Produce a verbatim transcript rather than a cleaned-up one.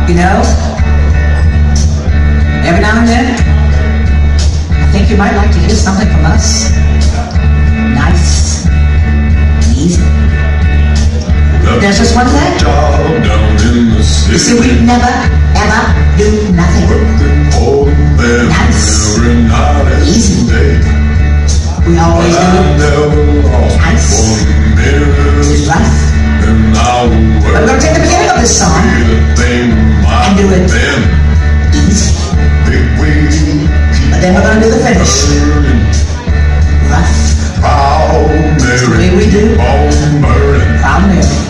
You know, every now and then, I think you might like to hear something from us. Nice and easy. There's just one thing. You see, we never, ever do nothing. Nice, easy. We always do nice, rough. But we're going to take the beginning of this song and do it easy. But then we're going to do the finish. Rough. That's the way we do. Proud Mary.